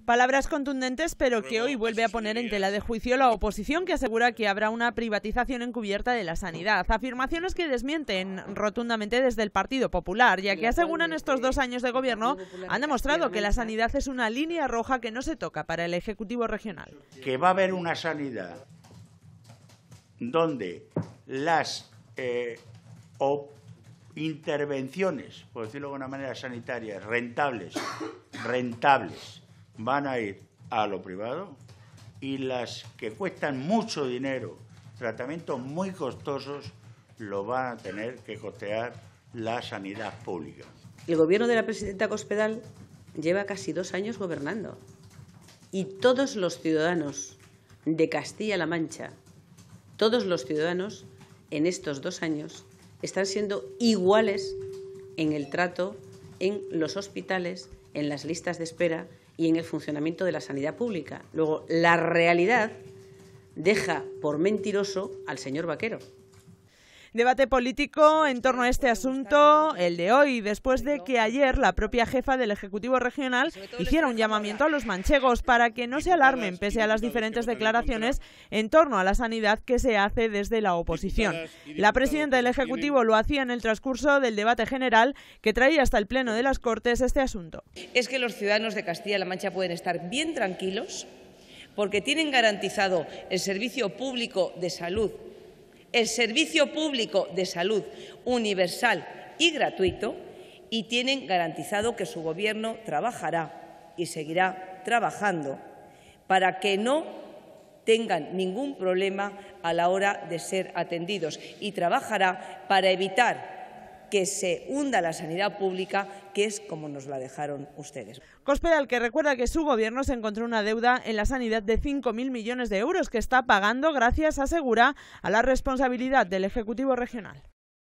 Palabras contundentes, pero que hoy vuelve a poner en tela de juicio la oposición, que asegura que habrá una privatización encubierta de la sanidad. Afirmaciones que desmienten rotundamente desde el Partido Popular, ya que aseguran estos 2 años de gobierno han demostrado que la sanidad es una línea roja que no se toca para el Ejecutivo regional. Que va a haber una sanidad donde las intervenciones, por decirlo de una manera sanitaria, rentables, van a ir a lo privado, y las que cuestan mucho dinero, tratamientos muy costosos, lo van a tener que costear la sanidad pública. El gobierno de la presidenta Cospedal lleva casi 2 años gobernando y todos los ciudadanos de Castilla-La Mancha, todos los ciudadanos en estos 2 años están siendo iguales en el trato en los hospitales, en las listas de espera y en el funcionamiento de la sanidad pública. Luego, la realidad deja por mentiroso al señor Vaquero. Debate político en torno a este asunto, el de hoy, después de que ayer la propia jefa del Ejecutivo regional hiciera un llamamiento a los manchegos para que no se alarmen pese a las diferentes declaraciones en torno a la sanidad que se hace desde la oposición. La presidenta del Ejecutivo lo hacía en el transcurso del debate general que traía hasta el Pleno de las Cortes este asunto. Es que los ciudadanos de Castilla-La Mancha pueden estar bien tranquilos porque tienen garantizado el servicio público de salud, universal y gratuito, y tienen garantizado que su Gobierno trabajará y seguirá trabajando para que no tengan ningún problema a la hora de ser atendidos, y trabajará para evitar que se hunda la sanidad pública, que es como nos la dejaron ustedes. Cospedal, que recuerda que su gobierno se encontró una deuda en la sanidad de 5.000 millones de euros que está pagando gracias, asegura, a la responsabilidad del Ejecutivo regional.